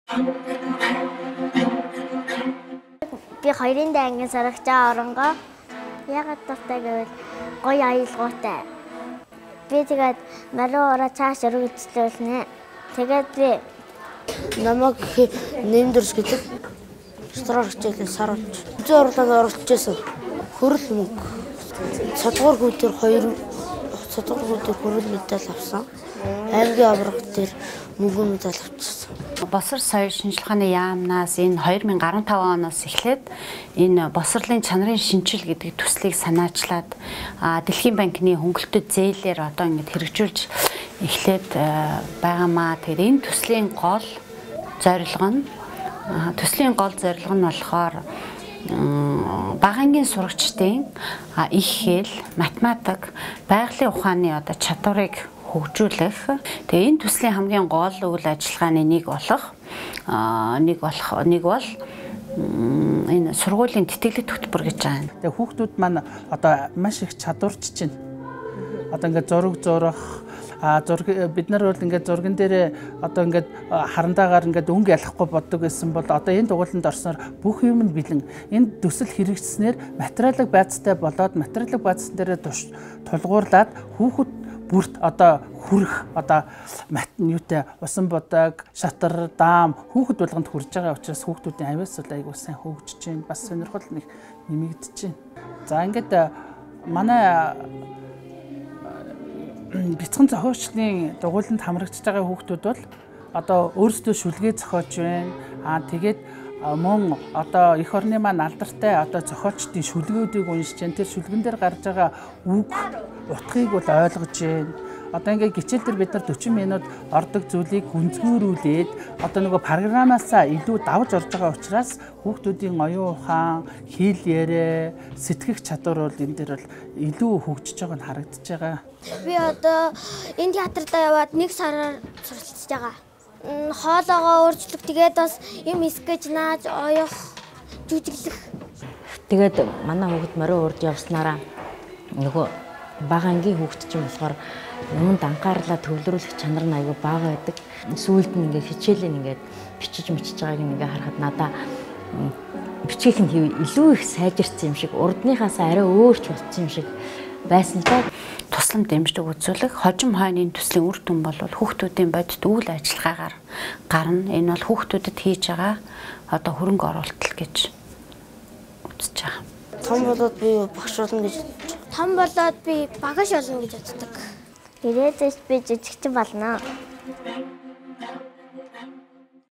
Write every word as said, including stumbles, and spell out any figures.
Би хоёрын ангин сурагч оронгоо ягаад тавтай гэвэл гоё аялалгаатай. Би тэгээд маруура цааш өргөжлүүлнэ. Тэгээд би намайг нэмдэрс гэдэг строр хичээлээ саруулж зэн урлаанд оролцож байсан. Хөрөл мөнгө. Цодгоор гүйтэр хоёр цодгоор гүйтэр хөрөл медаль авсан. Аймгийн авраг дээр мөнгө медаль авчихсан. Босор соёл шинжилгээний яамнаас энэ хоёр мянга гаруй таван оноос эхлээд энэ босрлын чанарын шинжил гэдэг төслийг санаачлаад Дэлхийн банкны хөнгөлөлтөд зээлээр одоо ингэж хэрэгжүүлж эхлээд байгаамаа. Тэгэхээр энэ төслийн гол зорилго нь төслийн гол зорилго нь болохоор багангийн сурагчдын их хэл, математик, байгалийн ухааны одоо чадварыг хөгжүүлэх. Тэгээ энэ төслийн хамгийн гол үйл ажиллагааны нэг болох нэг болох нэг бол энэ сургуулийн тэтгэлэг хөтөлбөр гэж байна. Тэгээ хүүхдүүд маань одоо маш их чадварч чинь. Одоо ингээд зураг зурах а зураг бид нар бол ингээд зурган дээр одоо ингээд харандаагаар ингээд өнгө ялахгүй боддог гэсэн бол одоо энэ дугууланд орсноор бүх юм нь бэлэн. Энэ төсөл хэрэгжснээр материалыг байцтай болоод материалыг байцсан дээр тулгуурлаад хүүхэд бүрт одоо хүрэх одоо юутай усан бодог, шатар, даам хүүхэд болгонд хүрж байгаа учраас хүүхдүүдийн авиас бол айгуу сайн хөгжиж байна. Бас сонирхол нэг нэмэгдэж байна. За ингээд манай бяцхан зохиолчдын дугууланд хамрагдж байгаа хүүхдүүд бол одоо өөрсдөө шүлгээ зохиож байна. Аа тэгээд мөн одоо эх орны маань алдартай одоо зохиолчдын шүлгүүдийг уншиж байна. Тэр шүлгэн дээр гарч байгаа үг утгыг бол ойлгож байна. Одоо ингээд гичээл дээр бид нар forty минут ордог зүйлийг гүнзгийрүүлээд одоо нөгөө програмаасаа илүү давж орж байгаа учраас хүүхдүүдийн оюун ухаан, хэл яриа, сэтгэх чадвар бол энэ дээр бол илүү хөгжиж байгаа нь харагдаж байгаа. Би одоо энэ театртаа яваад нэг сараар суралцж байгаа. Хоолоогоо өөрчлөх, тэгээд бас юм скетч нааж, оёох, жүжиглэх. Тэгээд манай хүүхэд морин урд явснараа нөгөө бага ангийн хүүхэд чинь болохоор юмд анхаарлаа төвлөрүүлэх чанар нь аягүй бага байдаг. Сүүлд нь ингээд хичээлийн ингээд бичиж мичиж байгааг ингээд харахад надаа бичгийг нь илүү их сайжирсан юм шиг, урдныхаас арай өөрч болсон юм шиг байсан л да. Туслан дэмждэг үзүүлэх хожим хойны төслийн үр дүн бол хүүхдүүдийн бодит үйл ажиллагаагаар гарна. Энэ бол хүүхдүүдэд хийж байгаа одоо хөрөнгө оруулалт гэж үзэж байгаа. Том болоод би багш болно гэж Том болоод би багш болно гэж боддог. Ирээдүйд би жижигчин болно.